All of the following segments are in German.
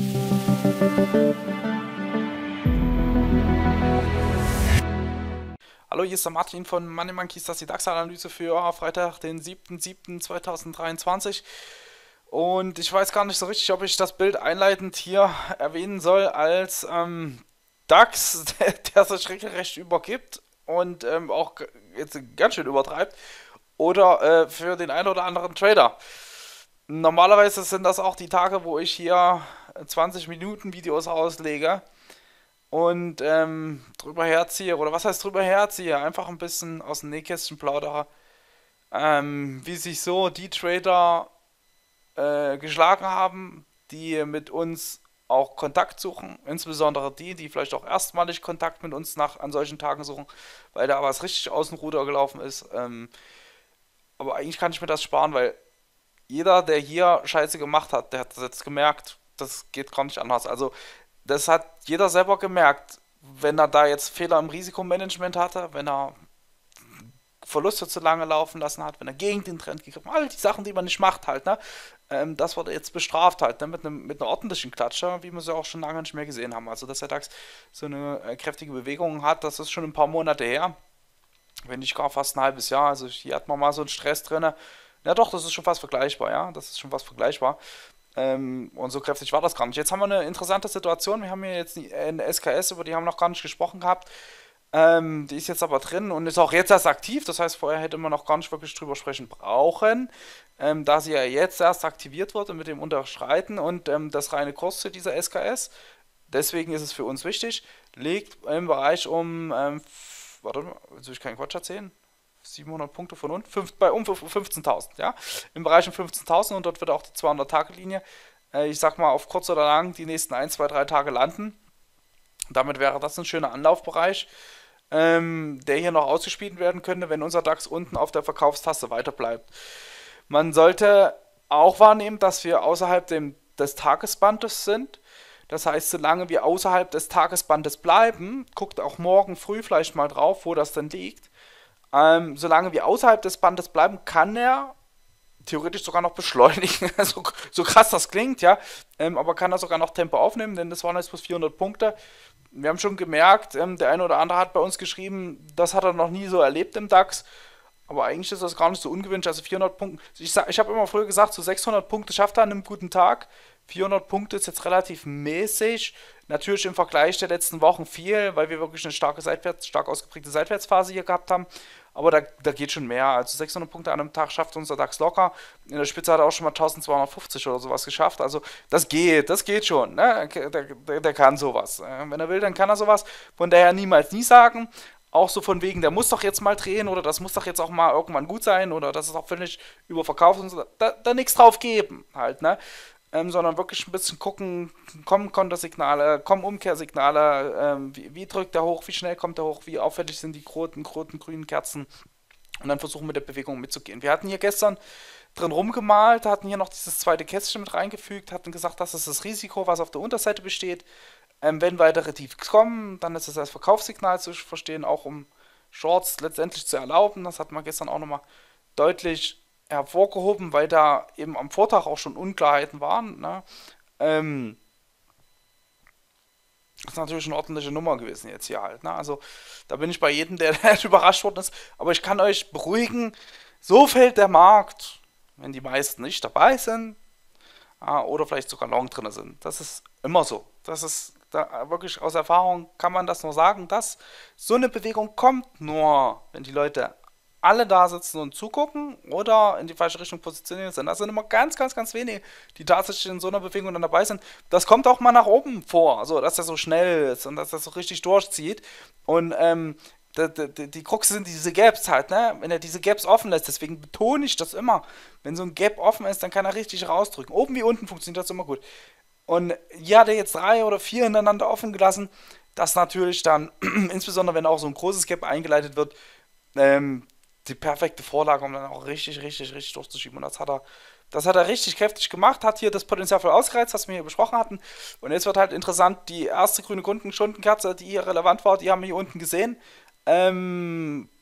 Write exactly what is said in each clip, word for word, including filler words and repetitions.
Hallo, hier ist der Martin von Money Monkeys, das ist die DAX-Analyse für Freitag, den siebten siebten zweitausenddreiundzwanzig. Und ich weiß gar nicht so richtig, ob ich das Bild einleitend hier erwähnen soll als ähm, DAX, der, der sich regelrecht übergibt und ähm, auch g- jetzt ganz schön übertreibt, oder äh, für den einen oder anderen Trader. Normalerweise sind das auch die Tage, wo ich hier zwanzig Minuten Videos auslege und ähm, drüber herziehe, oder was heißt drüber herziehe, einfach ein bisschen aus dem Nähkästchen plaudere, ähm, wie sich so die Trader äh, geschlagen haben, die mit uns auch Kontakt suchen, insbesondere die, die vielleicht auch erstmalig Kontakt mit uns nach an solchen Tagen suchen, weil da was richtig aus dem Ruder gelaufen ist. Ähm, aber eigentlich kann ich mir das sparen, weil jeder, der hier Scheiße gemacht hat, der hat das jetzt gemerkt, das geht gar nicht anders. Also das hat jeder selber gemerkt, wenn er da jetzt Fehler im Risikomanagement hatte, wenn er Verluste zu lange laufen lassen hat, wenn er gegen den Trend gegriffen hat, all die Sachen, die man nicht macht halt, ne? Ähm, das wurde jetzt bestraft halt, ne? Mit einem mit einer ordentlichen Klatsche, wie wir sie auch schon lange nicht mehr gesehen haben. Also dass der DAX so eine äh, kräftige Bewegung hat, das ist schon ein paar Monate her, wenn nicht gar fast ein halbes Jahr. Also hier hat man mal so einen Stress drin. Ja doch, das ist schon fast vergleichbar, ja, das ist schon fast vergleichbar. Ähm, und so kräftig war das gar nicht. Jetzt haben wir eine interessante Situation. Wir haben hier jetzt die- eine S K S, über die haben wir noch gar nicht gesprochen gehabt. Ähm, die ist jetzt aber drin und ist auch jetzt erst aktiv. Das heißt, vorher hätte man noch gar nicht wirklich drüber sprechen brauchen, ähm, da sie ja jetzt erst aktiviert wurde mit dem Unterschreiten und ähm, das reine Kurs zu dieser S K S. Deswegen ist es für uns wichtig. Liegt im Bereich um, ähm, f- warte mal, soll ich keinen Quatsch erzählen? siebenhundert Punkte von unten, fünf, bei um fünfzehntausend, ja, im Bereich um fünfzehntausend, und dort wird auch die zweihundert-Tage-Linie, äh, ich sag mal, auf kurz oder lang die nächsten ein, zwei, drei Tage landen. Damit wäre das ein schöner Anlaufbereich, ähm, der hier noch ausgespielt werden könnte, wenn unser DAX unten auf der Verkaufstaste weiter bleibt. Man sollte auch wahrnehmen, dass wir außerhalb dem, des Tagesbandes sind. Das heißt, solange wir außerhalb des Tagesbandes bleiben, guckt auch morgen früh vielleicht mal drauf, wo das denn liegt. Ähm, solange wir außerhalb des Bandes bleiben, kann er theoretisch sogar noch beschleunigen. so, so krass das klingt, ja. Ähm, aber kann er sogar noch Tempo aufnehmen, denn das waren jetzt plus vierhundert Punkte. Wir haben schon gemerkt, ähm, der eine oder andere hat bei uns geschrieben, das hat er noch nie so erlebt im DAX. Aber eigentlich ist das gar nicht so ungewöhnlich. Also vierhundert Punkte. Ich, ich habe immer früher gesagt, so sechshundert Punkte schafft er an einem guten Tag. vierhundert Punkte ist jetzt relativ mäßig. Natürlich im Vergleich der letzten Wochen viel, weil wir wirklich eine starke Seitwärts, stark ausgeprägte Seitwärtsphase hier gehabt haben. Aber da, da geht schon mehr. Also sechshundert Punkte an einem Tag schafft unser DAX locker. In der Spitze hat er auch schon mal eintausendzweihundertfünfzig oder sowas geschafft. Also das geht, das geht schon. Ne? Der, der, der kann sowas. Wenn er will, dann kann er sowas. Von daher niemals nie sagen. Auch so von wegen, der muss doch jetzt mal drehen oder das muss doch jetzt auch mal irgendwann gut sein oder das ist auch völlig überverkauft und so. Da, da nichts drauf geben halt, ne? Ähm, sondern wirklich ein bisschen gucken, kommen Kontersignale, kommen Umkehrsignale, ähm, wie, wie drückt der hoch, wie schnell kommt der hoch, wie auffällig sind die roten, roten, grünen Kerzen und dann versuchen mit der Bewegung mitzugehen. Wir hatten hier gestern drin rumgemalt, hatten hier noch dieses zweite Kästchen mit reingefügt, hatten gesagt, das ist das Risiko, was auf der Unterseite besteht. Ähm, wenn weitere Tiefs kommen, dann ist es als Verkaufssignal zu verstehen, auch um Shorts letztendlich zu erlauben. Das hat man gestern auch nochmal deutlich hervorgehoben, weil da eben am Vortag auch schon Unklarheiten waren. Ne? Ähm, Das ist natürlich eine ordentliche Nummer gewesen jetzt hier halt. Ne? Also da bin ich bei jedem, der, der überrascht worden ist. Aber ich kann euch beruhigen, so fällt der Markt, wenn die meisten nicht dabei sind, ah, oder vielleicht sogar long drin sind. Das ist immer so. Das ist da, wirklich aus Erfahrung kann man das nur sagen, dass so eine Bewegung kommt nur, wenn die Leute alle da sitzen und zugucken oder in die falsche Richtung positioniert sind. Das sind immer ganz, ganz, ganz wenige, die tatsächlich in so einer Bewegung dann dabei sind. Das kommt auch mal nach oben vor, also dass er so schnell ist und dass er so richtig durchzieht. Und ähm, die, die, die Krux sind diese Gaps halt, ne? Wenn er diese Gaps offen lässt, deswegen betone ich das immer. Wenn so ein Gap offen ist, dann kann er richtig rausdrücken. Oben wie unten funktioniert das immer gut. Und hier hat er jetzt drei oder vier hintereinander offen gelassen. Das natürlich dann, insbesondere wenn auch so ein großes Gap eingeleitet wird, ähm, die perfekte Vorlage, um dann auch richtig, richtig, richtig durchzuschieben. Und das hat er, das hat er richtig kräftig gemacht, hat hier das Potenzial voll ausgereizt, was wir hier besprochen hatten. Und jetzt wird halt interessant, die erste grüne Kundenstundenkerze, die hier relevant war, die haben wir hier unten gesehen. Ähm,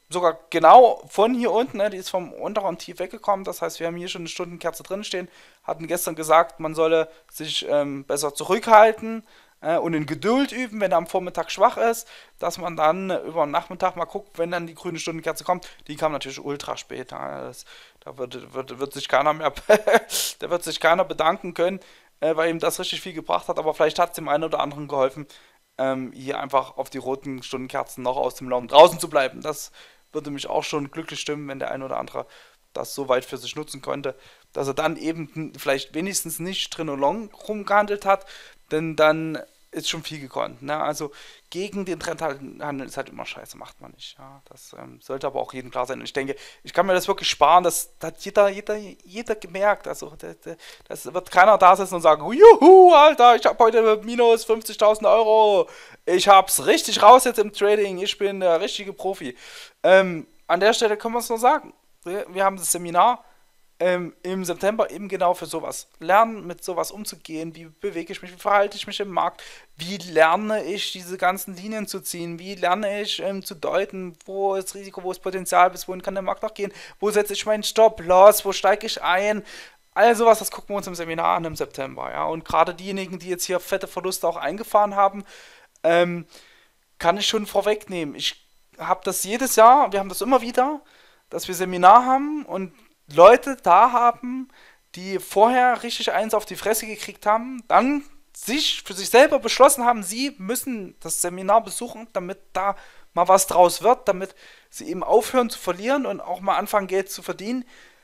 sogar genau von hier unten, ne, die ist vom unteren Tief weggekommen. Das heißt, wir haben hier schon eine Stundenkerze drin stehen. Hatten gestern gesagt, man solle sich ähm, besser zurückhalten äh, und in Geduld üben, wenn er am Vormittag schwach ist, dass man dann äh, über den Nachmittag mal guckt, wenn dann die grüne Stundenkerze kommt. Die kam natürlich ultra spät. Ja, das, da wird, wird, wird sich keiner mehr, da wird sich keiner bedanken können, äh, weil ihm das richtig viel gebracht hat. Aber vielleicht hat es dem einen oder anderen geholfen, ähm, hier einfach auf die roten Stundenkerzen noch aus dem Long draußen zu bleiben. Das würde mich auch schon glücklich stimmen, wenn der ein oder andere das so weit für sich nutzen konnte, dass er dann eben vielleicht wenigstens nicht drin und long rumgehandelt hat, denn dann ist schon viel gekonnt. Ne? Also gegen den Trend handeln ist halt immer scheiße, macht man nicht. Ja? Das ähm, sollte aber auch jedem klar sein. Und ich denke, ich kann mir das wirklich sparen, das hat jeder, jeder, jeder gemerkt. Also das wird keiner da sitzen und sagen, juhu, Alter, ich habe heute minus fünfzigtausend Euro. Ich hab's richtig raus jetzt im Trading. Ich bin der richtige Profi. Ähm, an der Stelle können wir es nur sagen. Wir, wir haben das Seminar ähm, im September eben genau für sowas. Lernen, mit sowas umzugehen. Wie bewege ich mich? Wie verhalte ich mich im Markt? Wie lerne ich, diese ganzen Linien zu ziehen? Wie lerne ich ähm, zu deuten, wo ist Risiko, wo ist Potenzial, bis wohin kann der Markt noch gehen? Wo setze ich meinen Stop-Loss? Wo steige ich ein? All sowas, das gucken wir uns im Seminar an im September. Ja? Und gerade diejenigen, die jetzt hier fette Verluste auch eingefahren haben, ähm, kann ich schon vorwegnehmen. Ich habe das jedes Jahr, wir haben das immer wieder, dass wir Seminar haben und Leute da haben, die vorher richtig eins auf die Fresse gekriegt haben, dann sich für sich selber beschlossen haben, sie müssen das Seminar besuchen, damit da mal was draus wird, damit sie eben aufhören zu verlieren und auch mal anfangen, Geld zu verdienen.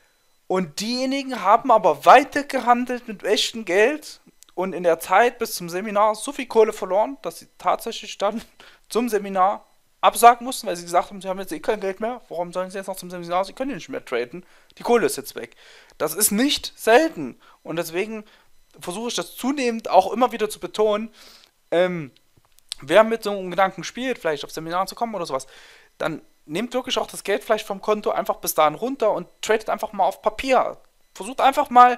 Und diejenigen haben aber weiter gehandelt mit echtem Geld und in der Zeit bis zum Seminar so viel Kohle verloren, dass sie tatsächlich dann zum Seminar absagen mussten, weil sie gesagt haben, sie haben jetzt eh kein Geld mehr. Warum sollen sie jetzt noch zum Seminar? Sie können ja nicht mehr traden. Die Kohle ist jetzt weg. Das ist nicht selten. Und deswegen versuche ich das zunehmend auch immer wieder zu betonen. Ähm, wer mit so einem Gedanken spielt, vielleicht auf Seminaren zu kommen oder sowas, dann nehmt wirklich auch das Geld vielleicht vom Konto einfach bis dahin runter und tradet einfach mal auf Papier. Versucht einfach mal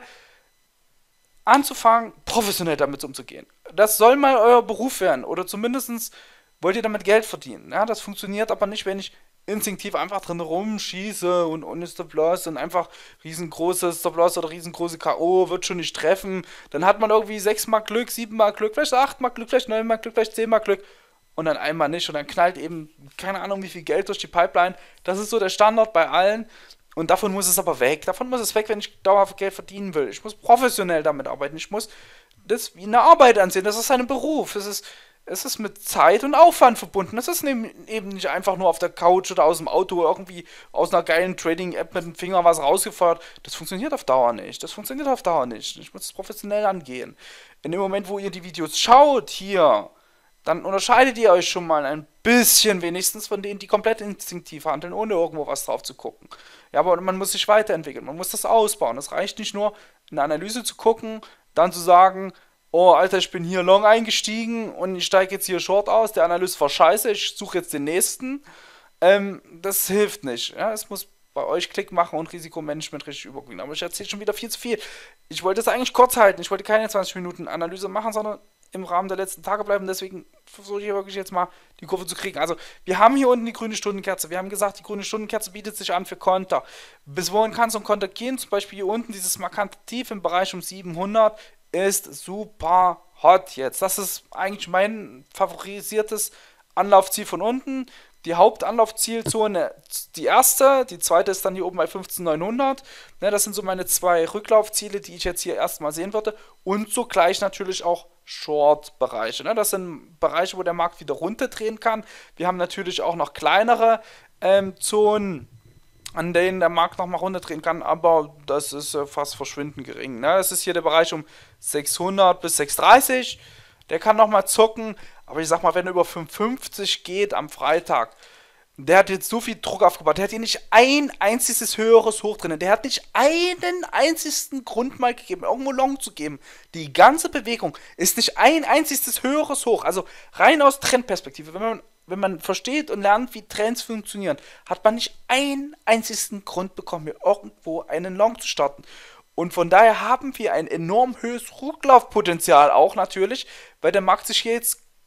anzufangen, professionell damit umzugehen. Das soll mal euer Beruf werden oder zumindest wollt ihr damit Geld verdienen. Ja, das funktioniert aber nicht, wenn ich instinktiv einfach drin rumschieße und ohne Stop-Loss und einfach riesengroße Stop-Loss oder riesengroße K O wird schon nicht treffen. Dann hat man irgendwie sechs Mal Glück, sieben Mal Glück, vielleicht acht Mal Glück, vielleicht neun Mal Glück, vielleicht zehn Mal Glück und dann einmal nicht und dann knallt eben keine Ahnung wie viel Geld durch die Pipeline. Das ist so der Standard bei allen. Und davon muss es aber weg. Davon muss es weg, wenn ich dauerhaft Geld verdienen will. Ich muss professionell damit arbeiten. Ich muss das wie eine Arbeit ansehen. Das ist ein Beruf. Es ist, es ist mit Zeit und Aufwand verbunden. Es ist eben nicht einfach nur auf der Couch oder aus dem Auto irgendwie aus einer geilen Trading-App mit dem Finger was rausgefeuert. Das funktioniert auf Dauer nicht. Das funktioniert auf Dauer nicht. Ich muss es professionell angehen. In dem Moment, wo ihr die Videos schaut, hier, dann unterscheidet ihr euch schon mal ein bisschen wenigstens von denen, die komplett instinktiv handeln, ohne irgendwo was drauf zu gucken. Ja, aber man muss sich weiterentwickeln, man muss das ausbauen. Es reicht nicht nur, eine Analyse zu gucken, dann zu sagen, oh, Alter, ich bin hier long eingestiegen und ich steige jetzt hier short aus, der Analyst war scheiße, ich suche jetzt den nächsten. Ähm, das hilft nicht. Ja, es muss bei euch Klick machen und Risikomanagement richtig übergehen. Aber ich erzähle schon wieder viel zu viel. Ich wollte es eigentlich kurz halten. Ich wollte keine zwanzig Minuten Analyse machen, sondern im Rahmen der letzten Tage bleiben. Deswegen versuche ich hier wirklich jetzt mal die Kurve zu kriegen. Also, wir haben hier unten die grüne Stundenkerze. Wir haben gesagt, die grüne Stundenkerze bietet sich an für Konter. Bis wohin kann so ein Konter gehen? Zum Beispiel hier unten dieses markante Tief im Bereich um siebenhundert ist super hot jetzt. Das ist eigentlich mein favorisiertes Anlaufziel von unten. Die Hauptanlaufzielzone, die erste, die zweite ist dann hier oben bei fünfzehntausendneunhundert. Ne, das sind so meine zwei Rücklaufziele, die ich jetzt hier erstmal sehen würde. Und zugleich natürlich auch Short-Bereiche. Ne? Das sind Bereiche, wo der Markt wieder runterdrehen kann. Wir haben natürlich auch noch kleinere ähm, Zonen, an denen der Markt nochmal runterdrehen kann, aber das ist äh, fast verschwindend gering. Ne? Das ist hier der Bereich um sechshundert bis sechshundertdreißig. Der kann nochmal zucken, aber ich sag mal, wenn er über fünfhundertfünfzig geht am Freitag, der hat jetzt so viel Druck aufgebaut, der hat hier nicht ein einziges höheres Hoch drin, der hat nicht einen einzigen Grund mal gegeben, irgendwo long zu geben. Die ganze Bewegung ist nicht ein einziges höheres Hoch, also rein aus Trendperspektive, wenn man, wenn man versteht und lernt, wie Trends funktionieren, hat man nicht einen einzigen Grund bekommen, hier irgendwo einen Long zu starten. Und von daher haben wir ein enorm höheres Rücklaufpotenzial auch natürlich, weil der Markt sich hier jetzt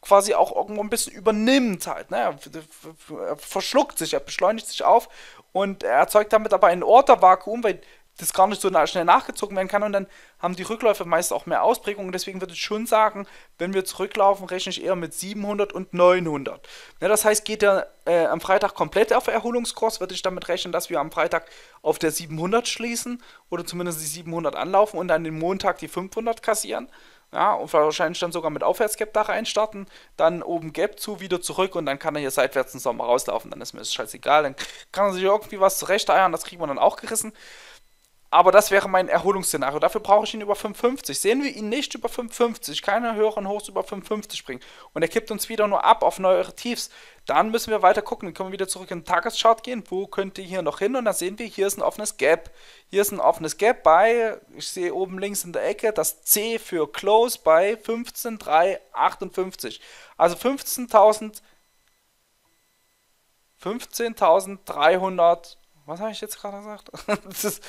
quasi auch irgendwo ein bisschen übernimmt halt. Ne? Er verschluckt sich, er beschleunigt sich auf und er erzeugt damit aber ein Ordervakuum, weil das gar nicht so schnell nachgezogen werden kann und dann haben die Rückläufe meist auch mehr Ausprägungen. Deswegen würde ich schon sagen, wenn wir zurücklaufen, rechne ich eher mit siebenhundert und neunhundert. Ja, das heißt, geht er äh, am Freitag komplett auf Erholungskurs, würde ich damit rechnen, dass wir am Freitag auf der siebenhundert schließen oder zumindest die siebenhundert anlaufen und dann den Montag die fünfhundert kassieren. Ja, und wahrscheinlich dann sogar mit Aufwärtsgap da reinstarten, dann oben Gap zu, wieder zurück und dann kann er hier seitwärts den Sommer rauslaufen, dann ist mir das scheißegal, dann kann er sich irgendwie was zurechteiern, das kriegen wir dann auch gerissen. Aber das wäre mein Erholungsszenario. Dafür brauche ich ihn über fünf fünfzig. Sehen wir ihn nicht über fünf fünfzig, keine höheren Hochs über fünf fünfzig bringen und er kippt uns wieder nur ab auf neuere Tiefs, dann müssen wir weiter gucken. Dann können wir wieder zurück in den Tageschart gehen. Wo könnte hier noch hin? Und dann sehen wir, hier ist ein offenes Gap. Hier ist ein offenes Gap bei, ich sehe oben links in der Ecke, das C für Close bei fünfzehn Komma dreihundertachtundfünfzig. Also fünfzehntausend, fünfzehntausenddreihundert, was habe ich jetzt gerade gesagt? Das ist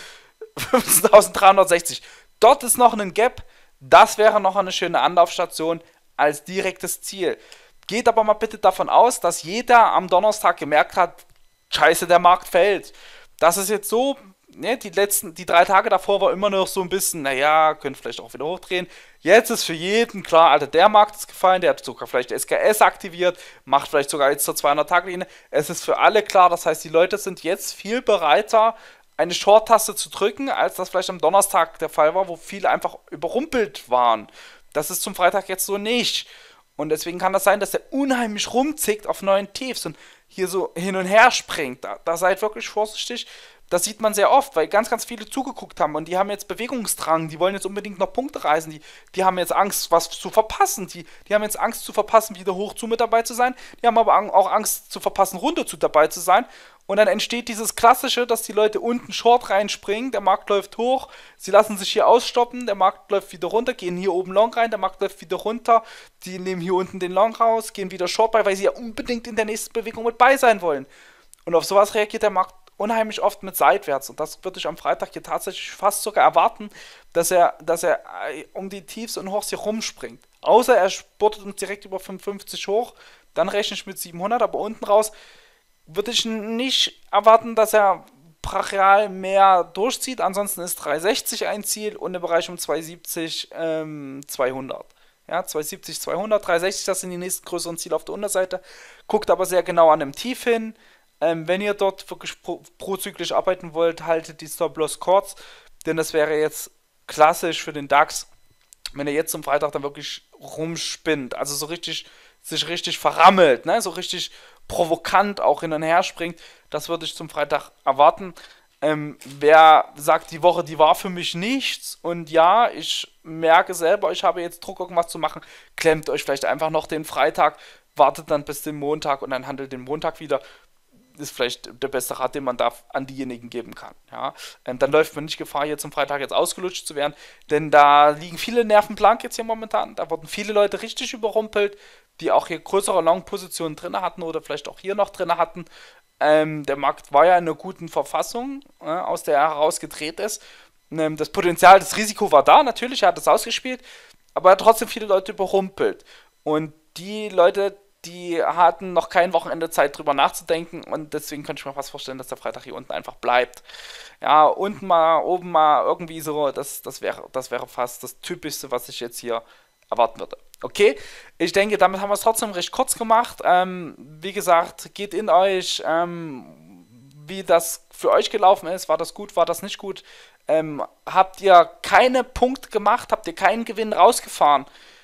fünfzehntausenddreihundertsechzig. Dort ist noch ein Gap. Das wäre noch eine schöne Anlaufstation als direktes Ziel. Geht aber mal bitte davon aus, dass jeder am Donnerstag gemerkt hat, scheiße, der Markt fällt. Das ist jetzt so, ne, die letzten, die drei Tage davor war immer noch so ein bisschen, naja, könnte vielleicht auch wieder hochdrehen. Jetzt ist für jeden klar, Alter, der Markt ist gefallen, der hat sogar vielleicht S K S aktiviert, macht vielleicht sogar jetzt zur zweihundert-Tage-Linie. Es ist für alle klar, das heißt, die Leute sind jetzt viel bereiter, eine Short-Taste zu drücken, als das vielleicht am Donnerstag der Fall war, wo viele einfach überrumpelt waren. Das ist zum Freitag jetzt so nicht. Und deswegen kann das sein, dass der unheimlich rumzickt auf neuen Tiefs und hier so hin und her springt. Da, da seid wirklich vorsichtig. Das sieht man sehr oft, weil ganz, ganz viele zugeguckt haben und die haben jetzt Bewegungsdrang, die wollen jetzt unbedingt noch Punkte reißen, die, die haben jetzt Angst, was zu verpassen, die, die haben jetzt Angst zu verpassen, wieder hoch zu mit dabei zu sein, die haben aber auch Angst zu verpassen, runter zu dabei zu sein und dann entsteht dieses Klassische, dass die Leute unten Short reinspringen, der Markt läuft hoch, sie lassen sich hier ausstoppen, der Markt läuft wieder runter, gehen hier oben Long rein, der Markt läuft wieder runter, die nehmen hier unten den Long raus, gehen wieder Short bei, weil sie ja unbedingt in der nächsten Bewegung mit bei sein wollen. Und auf sowas reagiert der Markt unheimlich oft mit seitwärts und das würde ich am Freitag hier tatsächlich fast sogar erwarten, dass er, dass er um die Tiefs und Hochs hier rumspringt. Außer er spurtet uns direkt über fünfundfünfzig hoch, dann rechne ich mit siebenhundert, aber unten raus würde ich nicht erwarten, dass er brachial mehr durchzieht, ansonsten ist dreihundertsechzig ein Ziel und im Bereich um zweihundertsiebzig ähm, zweihundert. Ja, zweihundertsiebzig, zweihundert, dreihundertsechzig, das sind die nächsten größeren Ziele auf der Unterseite, guckt aber sehr genau an dem Tief hin. Ähm, wenn ihr dort wirklich pro, prozyklisch arbeiten wollt, haltet die Stop-Loss kurz, denn das wäre jetzt klassisch für den DAX, wenn er jetzt zum Freitag dann wirklich rumspinnt, also so richtig, sich richtig verrammelt, ne? So richtig provokant auch hin und her springt, das würde ich zum Freitag erwarten. Ähm, wer sagt, die Woche, die war für mich nichts und ja, ich merke selber, ich habe jetzt Druck, irgendwas zu machen, klemmt euch vielleicht einfach noch den Freitag, wartet dann bis den Montag und dann handelt den Montag wieder. Ist vielleicht der beste Rat, den man da an diejenigen geben kann. Ja? Ähm, dann läuft man nicht Gefahr, hier zum Freitag jetzt ausgelutscht zu werden, denn da liegen viele Nerven blank jetzt hier momentan. Da wurden viele Leute richtig überrumpelt, die auch hier größere Long-Positionen drin hatten oder vielleicht auch hier noch drin hatten. Ähm, der Markt war ja in einer guten Verfassung, äh, aus der er herausgedreht ist. Ähm, das Potenzial, das Risiko war da, natürlich, er hat es ausgespielt, aber er hat trotzdem viele Leute überrumpelt. Und die Leute, die hatten noch kein Wochenende Zeit drüber nachzudenken und deswegen könnte ich mir fast vorstellen, dass der Freitag hier unten einfach bleibt. Ja, unten mal, oben mal irgendwie so, das, das, wäre, das wäre fast das Typischste, was ich jetzt hier erwarten würde. Okay, ich denke, damit haben wir es trotzdem recht kurz gemacht. Ähm, wie gesagt, geht in euch, ähm, wie das für euch gelaufen ist. War das gut, war das nicht gut? Ähm, habt ihr keine Punkte gemacht? Habt ihr keinen Gewinn rausgefahren?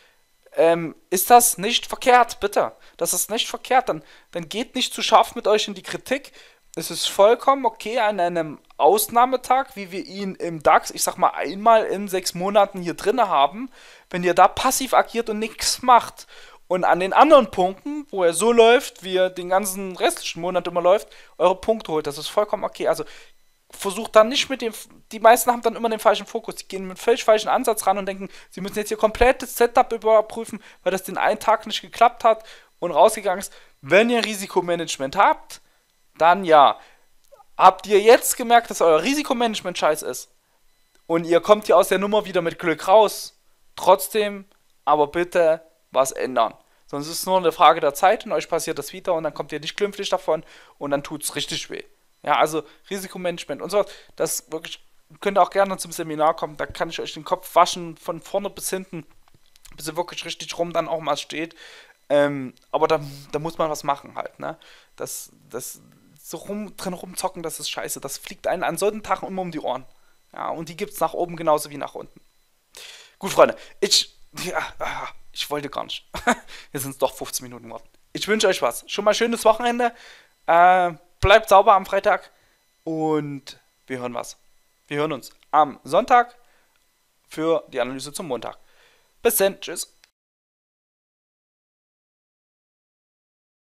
Ähm, ist das nicht verkehrt, bitte. Das ist nicht verkehrt. Dann, dann geht nicht zu scharf mit euch in die Kritik. Es ist vollkommen okay an einem Ausnahmetag, wie wir ihn im DAX, ich sag mal, einmal in sechs Monaten hier drin haben, wenn ihr da passiv agiert und nichts macht. Und an den anderen Punkten, wo er so läuft, wie er den ganzen restlichen Monat immer läuft, eure Punkte holt. Das ist vollkommen okay. Also versucht dann nicht mit dem, die meisten haben dann immer den falschen Fokus, die gehen mit völlig falschen Ansatz ran und denken, sie müssen jetzt ihr komplettes Setup überprüfen, weil das den einen Tag nicht geklappt hat und rausgegangen ist. Wenn ihr Risikomanagement habt, dann ja. Habt ihr jetzt gemerkt, dass euer Risikomanagement scheiße ist und ihr kommt hier aus der Nummer wieder mit Glück raus, trotzdem aber bitte was ändern. Sondern es ist nur eine Frage der Zeit und euch passiert das wieder und dann kommt ihr nicht glimpflich davon und dann tut es richtig weh. Ja, also Risikomanagement und so, das wirklich, könnt ihr auch gerne zum Seminar kommen, da kann ich euch den Kopf waschen, von vorne bis hinten, bis ihr wirklich richtig rum dann auch mal steht. Ähm, aber da, da muss man was machen halt, ne? Das, das, so rum, drin rumzocken, das ist scheiße. Das fliegt einen an solchen Tagen immer um die Ohren. Ja, und die gibt's nach oben genauso wie nach unten. Gut, Freunde, ich, ja, ah, ich wollte gar nicht. Jetzt sind es doch fünfzehn Minuten geworden. Ich wünsche euch was. Schon mal schönes Wochenende. Äh, bleibt sauber am Freitag und wir hören was. Wir hören uns am Sonntag für die Analyse zum Montag. Bis dann. Tschüss.